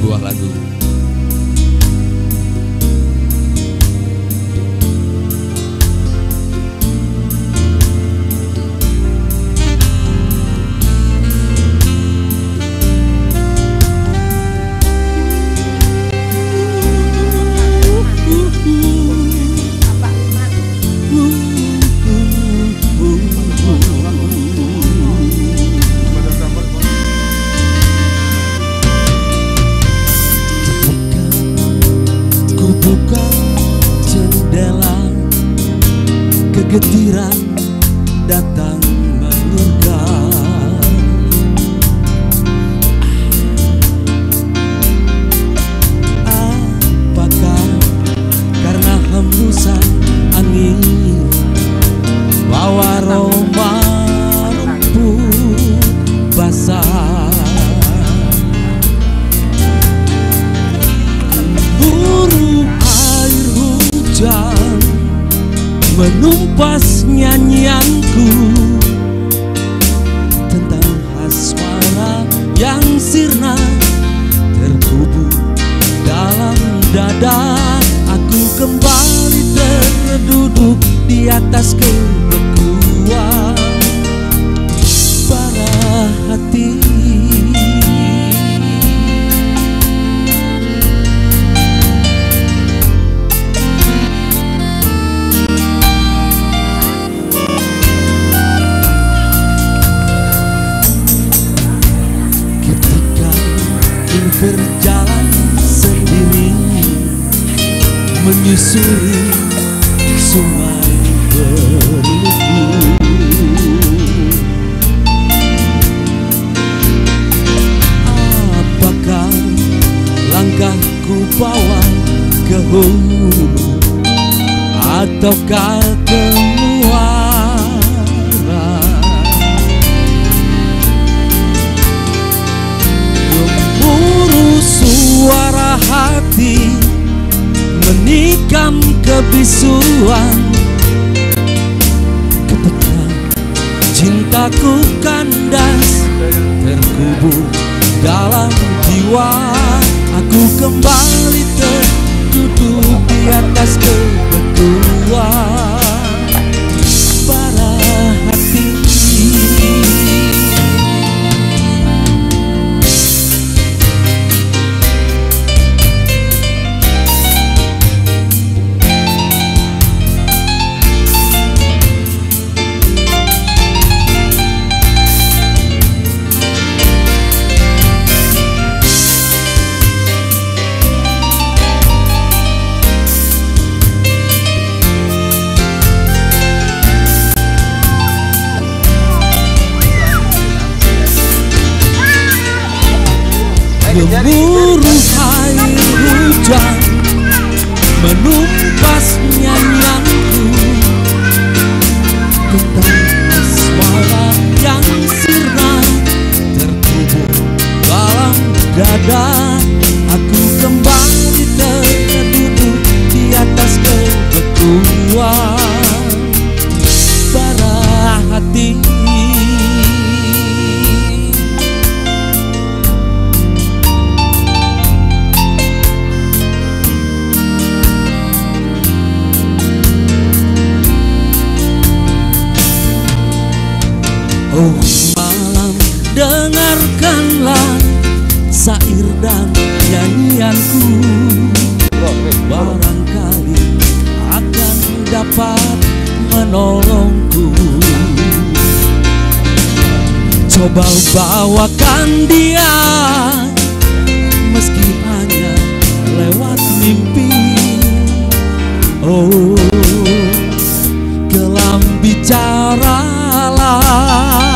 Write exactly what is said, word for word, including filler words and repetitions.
sebuah lagu. Buka jendela, kegetiran datang menyergap. Apakah karena hembusan angin bawa aroma rumput basah? Hujan menumpas nyanyianku tentang asmara yang sirna terkubur dalam dada. Aku kembali terduduk di atas kebekuan bara hati. Berjalan sendiri menyusuri sungai berliku. Apakah langkahku bawa ke hulu ataukah ke muara? Suara hati menikam kebisuan ketika cintaku kandas terkubur dalam jiwa. Aku kembali terduduk di atas kebekuan bara hati. Gemuruh air hujan menumpas nyanyianku tentang asmara yang sirna terkubur dalam dada. Aku kembali terduduk di atas kebekuan bara hati. Oh malam, dengarkanlah syair dan nyanyianku. Barangkali akan dapat menolongku. Coba bawakan dia meski hanya lewat mimpi. Oh kelam bicaralah